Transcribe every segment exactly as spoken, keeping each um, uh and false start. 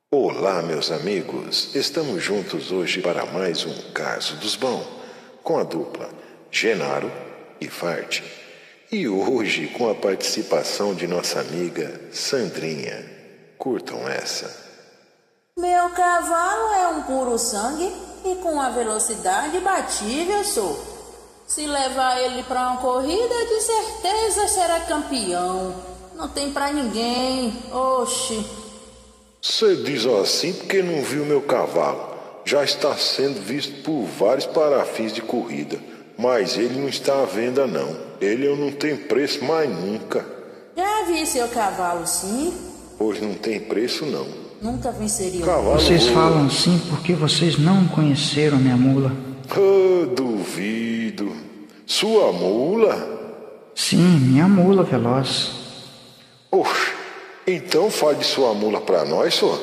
Olá, meus amigos, estamos juntos hoje para mais um Caso dos Bons, com a dupla Genaro e Farte, e hoje com a participação de nossa amiga Sandrinha. Curtam essa. Meu cavalo é um puro sangue e com a velocidade batível sou. Se levar ele para uma corrida, de certeza será campeão. Não tem pra ninguém, oxe. Você diz assim porque não viu meu cavalo. Já está sendo visto por vários parafins de corrida, mas ele não está à venda não. Ele não tem preço mais nunca. Já vi seu cavalo sim. Pois não tem preço não. Nunca venceria. Cavalo Vocês voa. falam assim porque vocês não conheceram minha mula. Ah, duvido. Sua mula? Sim, minha mula veloz. Oxe, então fale de sua mula pra nós, só.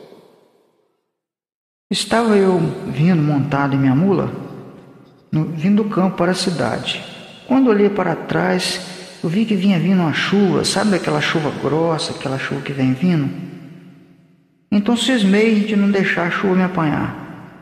Estava eu vindo montado em minha mula, no, vindo do campo para a cidade. Quando olhei para trás, eu vi que vinha vindo uma chuva, sabe aquela chuva grossa, aquela chuva que vem vindo? Então cismei de não deixar a chuva me apanhar.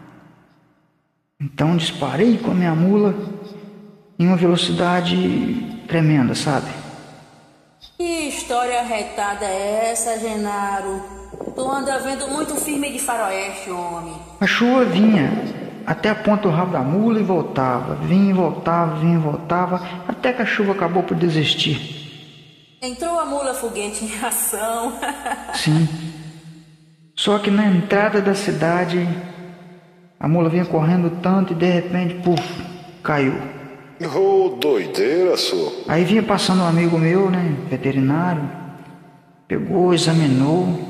Então disparei com a minha mula em uma velocidade tremenda, sabe? Que história retada é essa, Genaro? Tu anda vendo muito filme de faroeste, homem. A chuva vinha até a ponta do rabo da mula e voltava, vinha e voltava, vinha e voltava, até que a chuva acabou por desistir. Entrou a mula foguete em ação. Sim. Só que na entrada da cidade, a mula vinha correndo tanto e de repente, puf, caiu. Ô, oh, doideira, só. Aí vinha passando um amigo meu, né, veterinário, pegou, examinou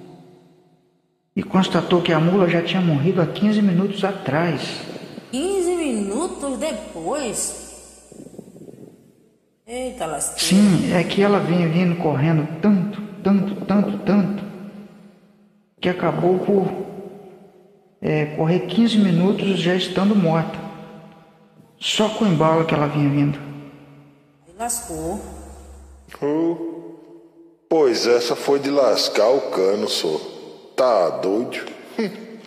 e constatou que a mula já tinha morrido há quinze minutos atrás. quinze minutos depois? Eita lasqueira. Sim, é que ela vinha vindo correndo tanto, tanto, tanto, tanto, que acabou por é, correr quinze minutos já estando morta. Só com o embalo que ela vinha vindo. Lascou. Oh, pois essa foi de lascar o cano, só. Tá doido? Hum.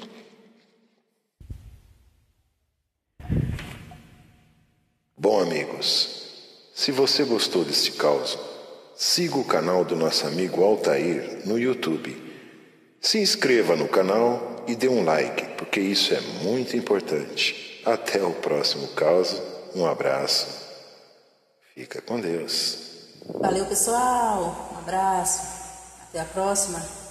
Bom, amigos, se você gostou deste caos, siga o canal do nosso amigo Altair no YouTube. Se inscreva no canal e dê um like, porque isso é muito importante. Até o próximo caso. Um abraço. Fica com Deus. Valeu, pessoal. Um abraço. Até a próxima.